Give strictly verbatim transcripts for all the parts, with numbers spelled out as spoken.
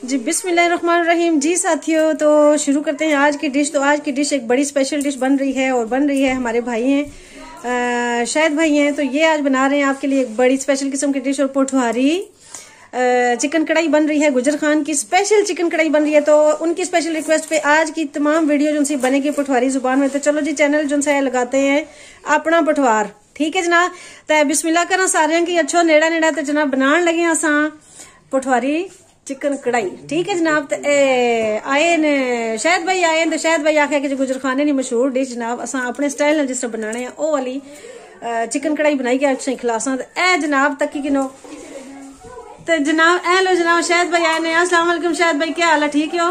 जी बिस्मिल्लाहिर्रहमानिर्रहीम। जी साथियों, तो शुरू करते हैं आज की डिश। तो आज की डिश एक बड़ी स्पेशल डिश बन रही है और बन रही है हमारे भाई हैं, शायद भाई हैं, तो ये आज बना रहे हैं आपके लिए एक बड़ी स्पेशल किस्म की डिश। और पोठवारी चिकन कढ़ाई बन रही है, गुजर खान की स्पेशल चिकन कढ़ाई बन रही है। तो उनकी स्पेशल रिक्वेस्ट पे आज की तमाम वीडियो जो सी बनेगी पठवारी जुबान में। तो चलो जी, चैनल जो है लगाते हैं अपना पठवार, ठीक है जनाब। तो बिस्मिल्लाह करा सारे की अच्छो नेड़ा नेड़ा तो जनाब बनान लगे असा पठवारी चिकन कढ़ाई, ठीक है जनाब। आए ने शायद भाई आए तो शायद भाई आखे कि गुजर खाने की मशहूर डिश जनाब असा अपने स्टाइल जिस तरह बनाने हैं वो वाली चिकन कढ़ाई बनाई के अच्छी खिलासा। ए जनाब तकी किनो तो जनाब ए लो जनाब शायद भाई आए ने। अस्सलाम वालेकुम शायद भाई, क्या हाल है? ठीक हो?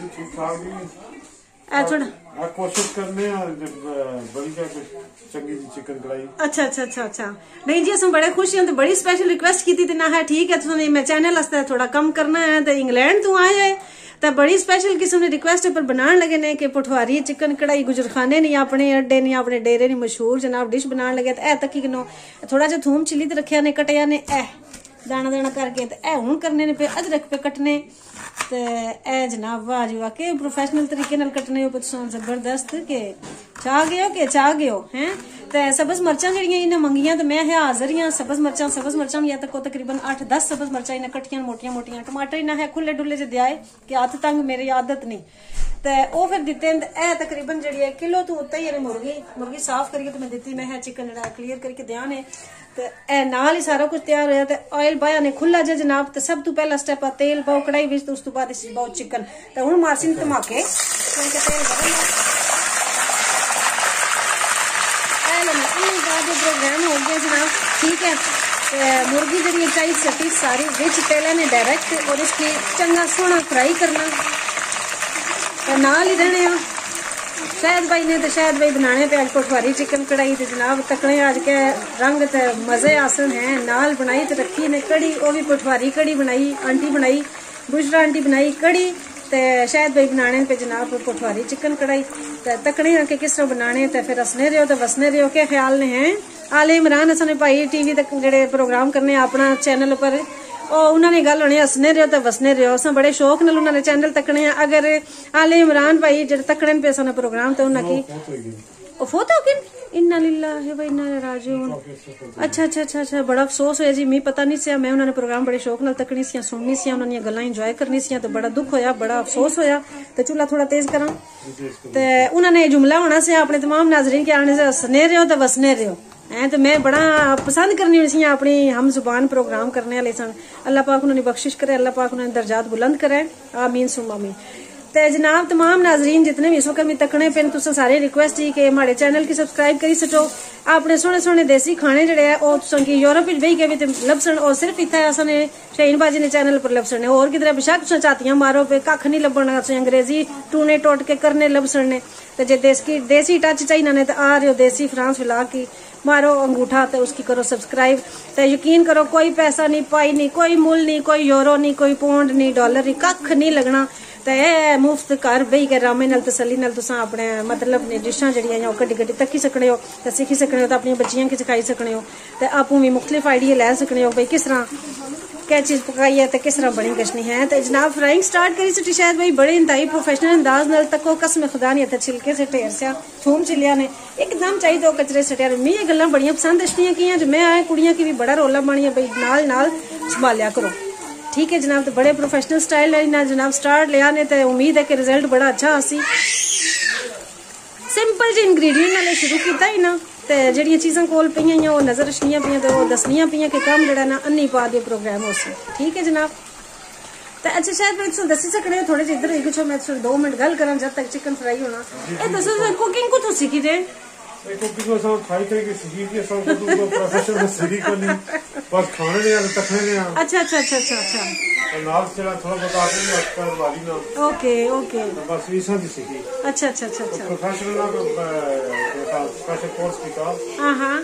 थोड़ा कोशिश करने चिकन कढ़ाई। अच्छा अच्छा अच्छा अच्छा नहीं जी, असं बड़े खुश हैं। तो बड़ी स्पेशल रिक्वेस्ट की थी ना है, ठीक है। तो मैं चैनल वास्ते थोड़ा कम करना है तो इंग्लैंड तू आए है तो बड़ी स्पेशल किस्म की रिक्वेस्ट पर बनाने लगे ने कि पठवारी चिकन कढ़ाई गुजर खाने नहीं अपने अड्डे नहीं अपने डेरे नहीं मशहूर जनाब डिश बनाने लगे। तो ए तकी किनो थोड़ा जा थूम चिली तो रखिया ने कटिया ने ए दाना दाना करके तो ए हूं करने ने पे अदरक पे कटने तो ए जनाब वाह जी वाह के प्रोफेशनल तरीके नाल कटने हो जबरदस्त के चाह गए हो के चाह गए हो हैं। तो सबज मर्चा जड़ियां इन्हें मंगियां तो मैं है हाजिर ही सबज मर्चा सबज मर्चा या तक तकरीबन अठ दस सबज मर्चा इन्हें कट्टियां मोटियां मोटियां टमाटर इन्हें है खुले डुले जे दिया कि हथ तंग मेरी आदत नहीं तो वह फिर दिते ए तकरीबन जी किलो तो उत्ते ही मुर्गी मुर्गी साफ करके तो मैं दी मैं चिकन जरा क्लीयर करके दिया ने तो ए नाल ही सारा कुछ तैयार होया। तो ऑयल पाया ने खुला जा जनाब। तो सब तो पहला स्टेप आ तेल पाओ कढ़ाई विच तो उस तो बाद इस पाओ चिकन। तो हुण मारसी धमाके प्रोग्राम हो गया जनाब, ठीक है। तो मुर्गी जी चाहिए सटी सारी विच तेल ने डायरेक्ट और इसकी चंगा सोना फ्राई करना तो नाल ही रहने। शायद भाई ने तो शायद भाई बनाने पे आज पठवारी चिकन कढ़ाई तो जनाब तकने आज के रंग तो मजे आसन है। नाल बनाई तो रखी ने कड़ी, वो भी पठवारी कड़ी बनाई आंटी बनाई बुशरा आंटी बनाई कड़ी। तो शायद भाई बनाने पे जनाब पठवारी चिकन कढ़ाई तो तकने के किस तरह बनाने तो फिर हसने रहो तो वसने रहो। क्या ख्याल ने हैं आले इमरान असने भाई टीवी तक जेडे प्रोग्राम करने अपना चैनल पर उन्होंने गल होनी हसने रहो तो वसने रहो। अस बड़े शौक नाल उन्होंने चैनल तकने। अगर आले इमरान भाई जो तकने पे असा प्रोग्राम तो उन्हें की फोत हो गए इन्ना लिल्लाहि व इन्ना इलैहि राजिऊन। अच्छा अच्छा अच्छा अच्छा बड़ा अफसोस होया जी, मैं पता नहीं सी। मैं उन्होंने प्रोग्राम बड़े शौक नाल तकनी सी सुननी सी उन्होंने गल्लां इंजॉय करनी सी तो बड़ा दुख होया बड़ा अफसोस होया। तो चूल्हा थोड़ा तेज करा तो उन्होंने जुमला होना से अपने तमाम नाजरीन के आने से हसने रहो तो वसने रहो है। तो मैं बड़ा पसंद करनी सी अपनी हम जुबान प्रोग्राम करने वाले सन। अल्लाह पाक उन्होंने बख्शिश करे, अल्लाह पाक उन्होंने दर्जात बुलंद करे, आमीन सुम आमीन। तो जनाब तमाम नाजरीन जितने भी इस वक्त में तकने पे तुम सारे रिक्वेस्ट ही कि हमारे चैनल की सब्सक्राइब करी सको। अपने सोने सोने देसी खाने जड़े है तुम यूरोप बही के भी लभसन और सिर्फ इतना असने शहीन बाजी ने चैनल पर लभसन और किधर बेशक चातियां मारो पे कख नहीं लभना अंग्रेजी टूने टोट के करने लभसन ने। तो जे देसी देसी टच चाहिए ने तो आ रहे हो देसी फ्रांस फिला की मारो अंगूठा तो उसकी करो सब्सक्राइब। तो यकीन करो कोई पैसा नहीं पाई नहीं कोई मुल नहीं कोई यूरो नहीं कोई पौंड नहीं डॉलर नहीं कख नहीं लगना। तो यह मुफ्त घर बही के रामे नाल तसली नाल तुसां अपने मतलब ने डिशां जड़ियां कड्डी कड्डी तक्की सकने हो तो सीखी सकने हो तो अपनी बच्चियां की सिखाई सकने हो तो आपू भी मुख्तलिफ आइडिया लै सकने हो भाई किस तरह क्या चीज पकाई है तो किस तरह बनी गशनी है। तो जनाब फ्राइंग स्टार्ट करी सटी शायद भाई बड़े इंतहाई प्रोफेशनल अंदाज नाल तको कसम खुदा नहीं छिलके से ढेर से थूम चिलिया ने एकदम चाहिए दो कचरे सटिया। मैं ये गल्लां बड़ियां पसंद अश्तियां की जो मैं आए कुड़ियां की भी बड़ा रोला बनी भाई नाल नाल संभालिया करो, ठीक है जनाब। तो बड़े प्रोफेशनल स्टाइल ना जनाब स्टार्ट लिया ने तो उम्मीद है कि रिजल्ट बड़ा अच्छा आसी। सिंपल जी इंग्रेडिएंट नाले शुरू किया ही ना तो जड़ियां चीज़ां कोल पईयां वो नजर रखनियां पईयां तो वो दसनियां पईयां कि कम जड़ा ना अन्नी पा दिए प्रोग्राम हो सी, ठीक है जनाब। तो अच्छा शायद मैं तुम दसी सकने हो थोड़े जिधर कुछ मैं दो मिनट गल करा जब तक चिकन फ्राई होना। ए दसो कुकिंग को तो सीखी दे कुकिंग को सब खाई थे कि सीखी के सब तो तो प्रोफेशनल सीखी को नहीं बस खाने ने और तखने ने। अच्छा अच्छा अच्छा अच्छा अच्छा तो नाल चला थोड़ा बता देंगे आपका वाली ना। ओके ओके बस ये सब सीखी। अच्छा अच्छा अच्छा अच्छा प्रोफेशनल ना स्पेशल कोर्स की का हां हां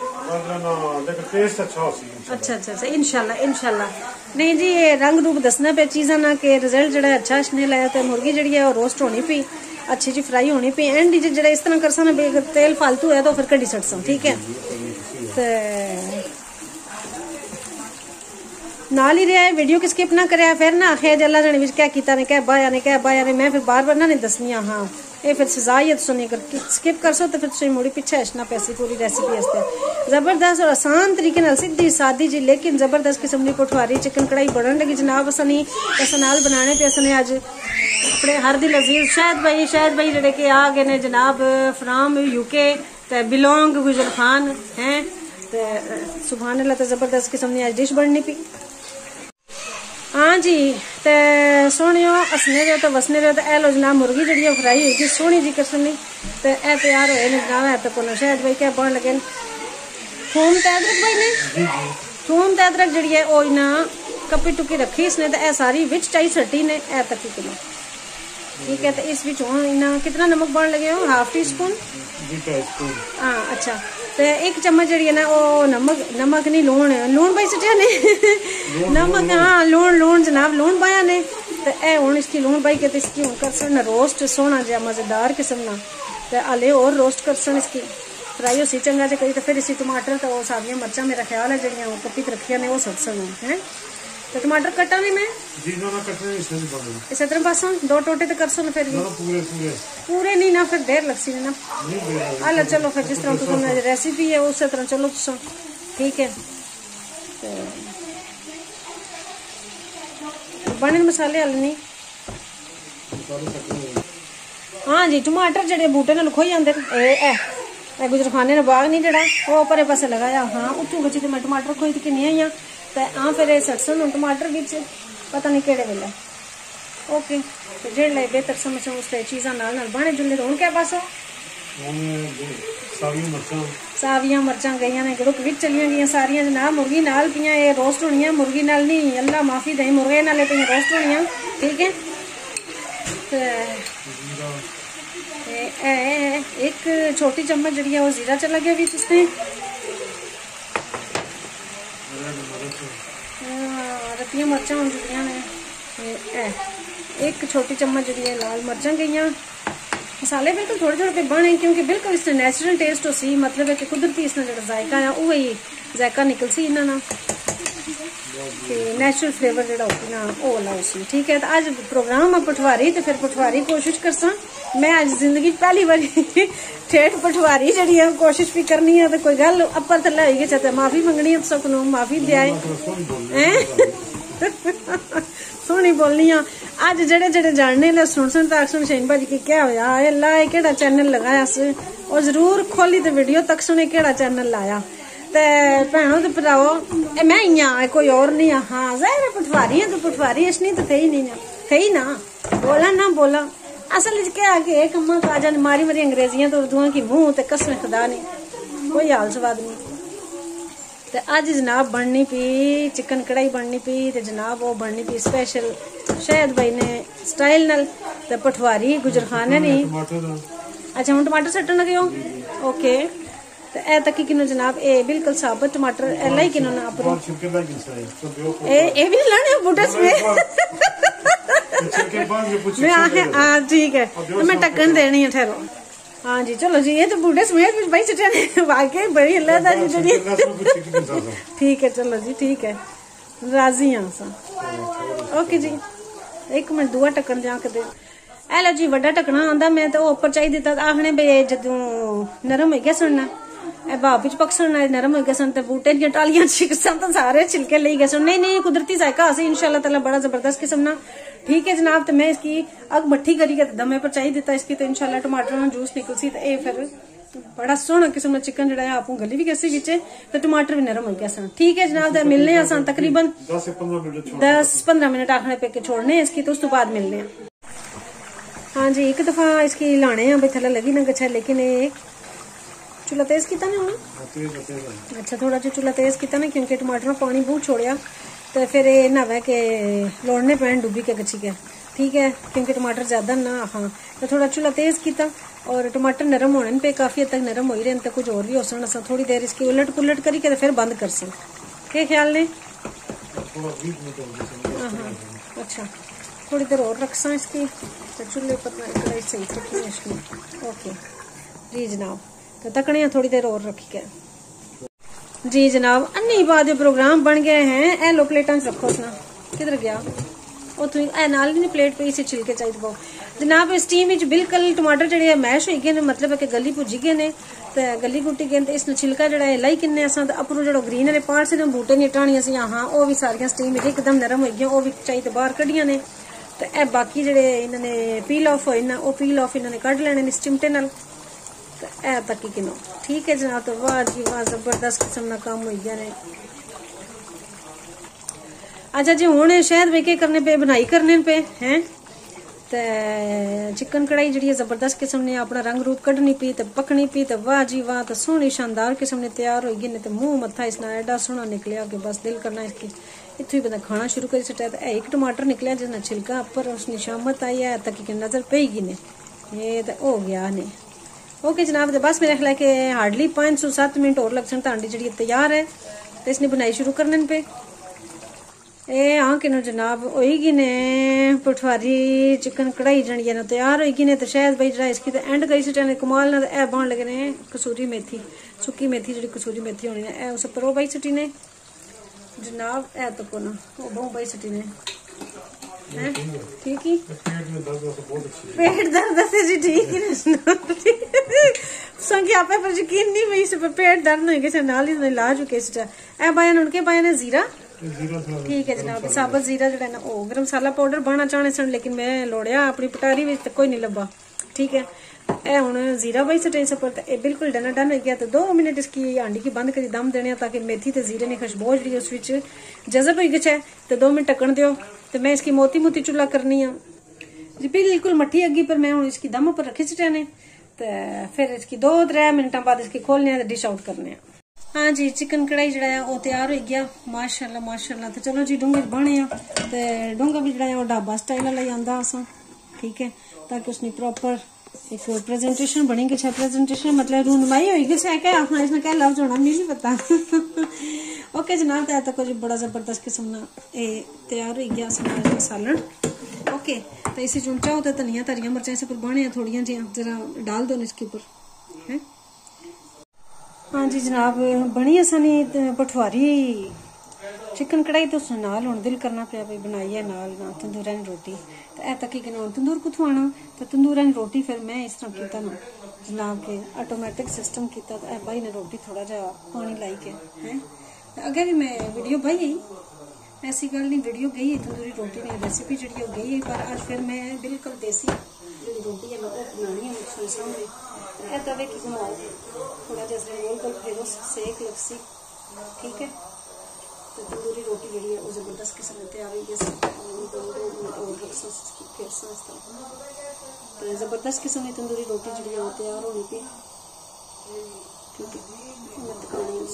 देखो टेस्ट अच्छा हो सी। अच्छा अच्छा अच्छा इंशाल्लाह इंशाल्लाह। नहीं जी ये रंग रूप दसना पे चीज़ा ना के रिजल्ट जड़ा अच्छा इसने लाया तो मुर्गी जड़ी है वो रोस्ट होनी पी अच्छी जी फ्राई होनी पी एंड जरा इस तरह करसा ना अगर तेल फालतू है तो फिर कड्डी सटसा, ठीक है। तो नाल ही रहा है, वीडियो की स्किप ना करे फिर ना आखे जल्ला जने विच क्या कीता ने क्या बाया ने क्या बाया ने, मैं फिर बार बार ना नहीं दसनी। हाँ ये फिर सजा ही सुनी कर स्किप कर सो तो फिर तुम मुड़ी पीछे हटना पैसी पूरी रेसिपी वास्ते। जबरदस्त और आसान तरीके नाल सीधी सादी जी लेकिन जबरदस्त किस्म की पठवारी चिकन कढ़ाई बनन लगी जनाब। असनी अस नाल बनाने ते असने अज अपने हर दी लजीज शायद भाई शायद भाई जेडे के आ गए ने जनाब फ्राम यूके ते बिलोंग गुजर खान हैं ते सुभान अल्लाह। ते जबरदस्त किस्म की अज डिश बननी पी। हाँ जी ते सोहनियो असने रहे तो वसने रहे तो ए लो जनाब मुर्गी जी फ्राई होगी सोहनी जी कसनी ते ए तैयार होए ने जनाब। है तो को शायद भाई क्या बन लगे थूम ते अदरक भाई ने थूम ते अदरक जी है वो इना कपी टुकी रखी इसने तो ए सारी विच चाई सटी ने ए तक किलो ठीक है। तो इस विच इना कितना नमक बन लगे हो हाफ टी स्पून हाँ अच्छा। तो एक चम्मच जी है ना वो नमक नमक नहीं लूण लूण भाई सटिया ने नमक हाँ लूण लूण जनाब लूण पाया ने। तो ए हूँ इसकी लूण पाई के इसकी हूँ कर रोस्ट सोहना जहा मजेदार किस्म ना तो आले और रोस्ट कर इसकी फ्राई हो सी चंगा जो करी। तो फिर इसी टमाटर तो सारिया मिर्चा मेरा ख्याल है जड़िया कपी रखिया ने वो सट सन है। तो टमाटर कटा नहीं मैं इस तरह पास दो टोटे तो कर सो फिर भी पूरे, पूरे। पूरे नहीं ना फिर देर लगसी ना अल चलो फिर जिस तरह तुम रेसिपी है उस तरह चलो तुम ठीक है। तो बने मसाले हल नहीं हाँ जी टमाटर जड़े बूटे ने खोई आते ए गुजरखाने ने बाग नहीं जड़ा वो परे पासे लगाया हाँ उतों बची तो मैं टमाटर खोई कि नहीं आई तो हाँ फिर सटसन टमाटर बिच पता नहीं केड़े वेले ओके। तो जेड़ लाई बेहतर समझ उस चीज़ा नाल नाल बने जुले। तो हूँ क्या पास साविया मरचा गई ने गुड़क विच चलिया गई सारिया जनाब मुर्गी नाल पियां ये रोस्ट होनी मुर्गी नाल नहीं अल्लाह माफी दई मुर्गे नाले पियां रोस्ट होनी ठीक है। तो एक छोटी चम्मच जी वो जीरा चला गया भी इसमें रतिया मरचा हो चुकी ने एक छोटी चम्मच जी लाल मरचा गई। मसाले बिल्कुल थोड़े थोड़े पे बने क्योंकि बिल्कुल इसने नेचुरल टेस्ट हो सी मतलब है कि कुदरती इसने जो जायका है वो ही जायका निकल सी इन्हों ना नेचुरल फ्लेवर जो होती ना वो वाला उसी ठीक है। तो अज प्रोग्राम है पठवारी तो फिर पठवारी कोशिश कर सा मैं अज जिंदगी पहली बार ठेठ पठवारी जी कोशिश भी करनी है। तो कोई गल अपर थले होगी चाहते माफी मंगनी है सब को माफी दिया सोहनी बोलनी हाँ। अज जेडे जेडे जानने ले सुन सुन तक सुन शहीन भाजी की क्या होया अल्लाह केड़ा चैनल लगाया और जरूर खोली तो वीडियो तक सुने केड़ा चैनल लाया। तो भैनों तो भराओ मैं ही हाँ कोई और नहीं हाँ जाहिर है पठवारी है तो पठवारी इसनी तो थे ही नहीं थे ना बोला ना बोला असल क्या कि एक अम्मा काजा मारी मारी अंग्रेजियां तो उर्दुआ की मुंह तो कसम खुदा नहीं कोई हाल स्वाद नहीं। तो अज जनाब बननी पी चिकन कढ़ाई बननी पी तो जनाब वो बननी पी स्पेशल शायद भाई ने स्टाइल नाल तो पठवारी गुजरखाने नहीं अच्छा हूँ टमाटर सट्टन लगे हो ओके। तो ए तक कि जनाब ए बिल्कुल साबत टमाटर एला ही किनो ना अपरो ए ए भी लाने बूटे में हाँ ठीक है तो मैं टक्कन देनी है ठहरो हाँ जी चलो जी ये तो बूढ़े समेत भाई चटे वाकई बड़ी अल्लाह जी ठीक है चलो जी ठीक है राजी हाँ सा ओके जी। एक मिनट दुआ टक्कन जाके दे ए लो जी वड्डा टक्कना आंदा मैं तो उपर चाहिए दिता आखने भाई जदों नरम हो गया सुनना ए भाप च पकसन नरम हो गए सन तो बूटे दी टालियां छिकसन तो सारे छिलके ले गए सन नहीं नहीं कुदरती जायका असी इंशाल्लाह ताला बड़ा जबरदस्त किस्म ना ठीक है जनाब। तो मैं इसकी अग मट्ठी करी के दमे पर चाहिए दिता इसकी तो इंशाल्लाह टमाटर में जूस निकल सी तो ये फिर बड़ा सोहना किस्म का चिकन जड़ा आपू गली भी कैसी बिचे तो टमाटर भी नरम हो गया सन ठीक है जनाब। मिलने अस तकरीबन दस पंद्रह मिनट आखने पे के छोड़ने इसकी तो उस तो बाद मिलने हाँ जी। एक दफा इसकी लाने भाई थले लगी ना गच्छा लेकिन चूल्हा तेज किया ना उन्हें अच्छा थोड़ा जो चूल्हा तेज किया ना क्योंकि टमाटर में पानी बहुत छोड़िया तो फिर ये ना वह के लोड़ने पैन डूबी के गच्छी के ठीक है क्योंकि टमाटर ज्यादा ना हाँ तो थोड़ा चूल्हा तेज किया और टमाटर नरम होने पे काफी हद तक नरम हो ही रहे तो कुछ और भी हो सकना थोड़ी देर इसकी उलट पुलट करी के फिर बंद कर सी क्या ख्याल ने हाँ अच्छा थोड़ी देर और रख सा इसकी तो चूल्हे पर कढ़ाई सही रखी इसमें ओके जी जनाब। तो तकने थोड़ी देर और रखी के जी जनाब अन्नी बाद प्रोग्राम बन गए हैं। ए लो प्लेटा च रखो उसना किधर गया उतो ए नाल नहीं प्लेट पे इसे छिलके चाहिए पाओ जनाब। स्टीम विच बिल्कुल टमाटर जेडे मैश हो गए ने मतलब है कि गली भुजी गए ने ते गली गुटी गए ते इसने छिलका जेड़ा है लाई किन्ने असां ते अपरो जेड़ा ग्रीन वाले पार्ट्स ने बूटे ने टाणियां सी हां ओ भी सारियां स्टीम विच एकदम नरम हो गई ओ भी चाहिए बाहर कढियां ने ते ए बाकी जेडे इन्होंने पील ऑफ होए ना ओ पील ऑफ इन्होंने कढ लेने ने चिमटे नाल ते ए तक किनो ठीक है जनाब। तो वाह जी वाह जबरदस्त किस्म का काम हो गया ने। अच्छा जी हुण शायद वे के करने पे बनाई करने पे हैं ते चिकन कढ़ाई जी जबरदस्त किस्म ने अपना रंग रूप कढ़नी पी ते पकनी पी ते वाह जी वाह तो सोहनी शानदार किस्म ने तैयार हो गई ने। मुंह मत्था इसना एडा सोहना निकलिया कि बस दिल करना इसकी इतों ही बंदा खाना शुरू कर सटा। एक टमाटर निकलिया जिसने छिलका पर उसकी शामत आई है तक कि नजर पेगी ने ये तो हो गया ने। ओके जनाब तो बस मेरे ख्याल के हार्डली पाँच सौ सात मिनट और लग सकता हांडी जी तैयार है तो इसने बनाई शुरू करने पे ए हाँ कि जनाब होगी ने पठवारी चिकन कढ़ाई जनी है ना तैयार होगी ने तो शायद भाई जरा इसकी तो एंड करी सटे कमाल ना ए बन लगे ने कसूरी मेथी सुक्की मेथी जी कसूरी मेथी होनी है उस पर ओ भाई सटी ने जनाब ए तो को ना ओ बहु भाई सटी ने है ठीक ही पेट दर्द से जी ठीक ही संख्या पे पर यकीन नहीं हुई इस पर पेट दर्द नहीं किसी नाल ही इलाज हो किस ए बायन उनके बायन जीरा ठीक है जनाब साबत जीरा जो ना ओ गरम मसाला पाउडर बना चाहने सन लेकिन मैं लोड़िया अपनी पटारी में कोई नहीं लब्बा ठीक है। ए हुण जीरा बाई सटे इस पर ए बिल्कुल डन डन हो गया तो दो मिनट इसकी हांडी की बंद करी दम देने ताकि मेथी ते जीरे ने खुशबू जी उस विच जज़ब हो गई है तो दो मिनट ढक्कन दियो तो मैं इसकी मोती मोती चूल्हा करनी है जी बिल्कुल मट्ठी अग्गी पर मैं हुण इसकी दम पर रखी सटे ने तो फिर इसकी दो त्रै मिनटां बाद इसकी खोलने डिश आउट करने। हाँ जी चिकन कढ़ाई जड़ा है वो तैयार हो गया माशाल्लाह माशाल्लाह। तो चलो जी डूंगे बने तो डूंगा भी जड़ा है वो ढाबा स्टाइल वाला ही आंदा असा ठीक है ताकि उसने प्रॉपर एक प्रेजेंटेशन बनेगी। अच्छा प्रेजेंटेशन मतलब रूनमाई होगी चाहे क्या आखना इसने क्या लफ्ज होना मुझे नहीं पता। ओके जनाब तो तक जी बड़ा जबरदस्त किस्म ना तैयार हो गया हमारा सालन। ओके तो इसे चुन चाहो तो धनिया धरिया मिर्चा इस पर बने थोड़िया जी जरा डाल दो इसके ऊपर है। हाँ जी जनाब बनी असानी पठवारी चिकन कढ़ाई तो नाल हुण दिल करना पाया भाई बनाइए नाल ना तंदूरा नी रोटी तो ए तक कि तंदूर कुथों आना तो तंदूरा नी रोटी फिर मैं इस तरह किया ना जनाब के ऑटोमेटिक सिस्टम किया तो ए भाई ने रोटी थोड़ा जा पानी लाई के है अगे भी मैं वीडियो भाई ऐसी गल नहीं वीडियो गई है तंदूरी रोटी ने रेसिपी जी गई है पर आज फिर मैं बिल्कुल देसी जी रोटी है मैं बनानी है मुझे सामने ए तवे की घुमाओ थोड़ा जैसे गोल गोल फेरो सेक लपसी ठीक है। तो तंदूरी रोटी जी है वो जबरदस्त किस्म में तैयार हुई है जबरदस्त किस्म की तंदूरी रोटी जी है वो तैयार होनी पी ठीक है। मैं तकानी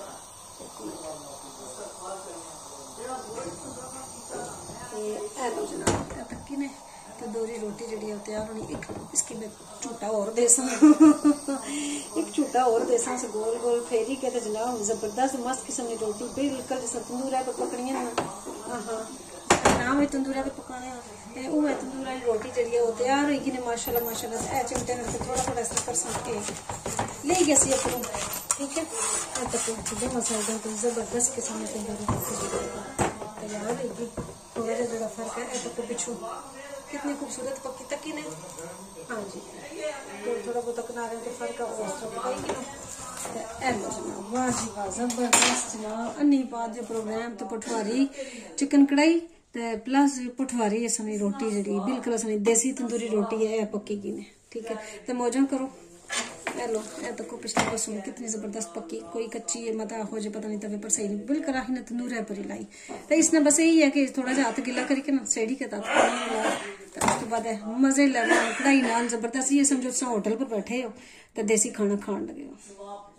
तक्की ने तंदूरी रोटी जी तैयार होनी एक इसकी मैं झूठा और देसा एक झूठा और देसा से गोल गोल फेरी के जनाब जबरदस्त मस्त किस्म की रोटी बिल्कुल जिस तंदूरा पे पकड़ी है ना हाँ नाम है तंदूरा पे पकाने वो है तंदूरा की रोटी जी वो तैयार होगी ने माशाल्लाह माशाल्लाह ए चिमटे ने थोड़ा थोड़ा इस कर सके ले गया सी अपनों ठीक है। तक मसाले तो जबरदस्त किस्म की तंदूरी रोटी तैयार होगी थोड़ा जहा जो फर्क है तक पिछू कितनी खूबसूरत पक्की तकी ने हाँ जी तो थोड़ा बहुत किनारे तो फर्क है उस तरह पकाएगी ना वाह जी वाह जबरदस्त जनाब अन्नी बाद जो प्रोग्राम तो पठवारी चिकन कढ़ाई ते प्लस पठवारी असनी रोटी जी बिल्कुल असनी देसी तंदूरी रोटी है पक्की की ने ठीक है। तो मौजा करो लो ए तको पिछले बस कितनी जबरदस्त पक्की कोई कच्ची है मत हो जाए पता नहीं तवे पर सही नहीं बिल्कुल आही ने तंदूर है पर लाई तो इसने बस यही है कि थोड़ा जा हाथ गिला करके ना सेड़ी के तात उसके बाद मजे लगे कढ़ाई नाल जबरदस्त ये समझो होटल पर बैठे हो तो देसी खाना खान लगे हो।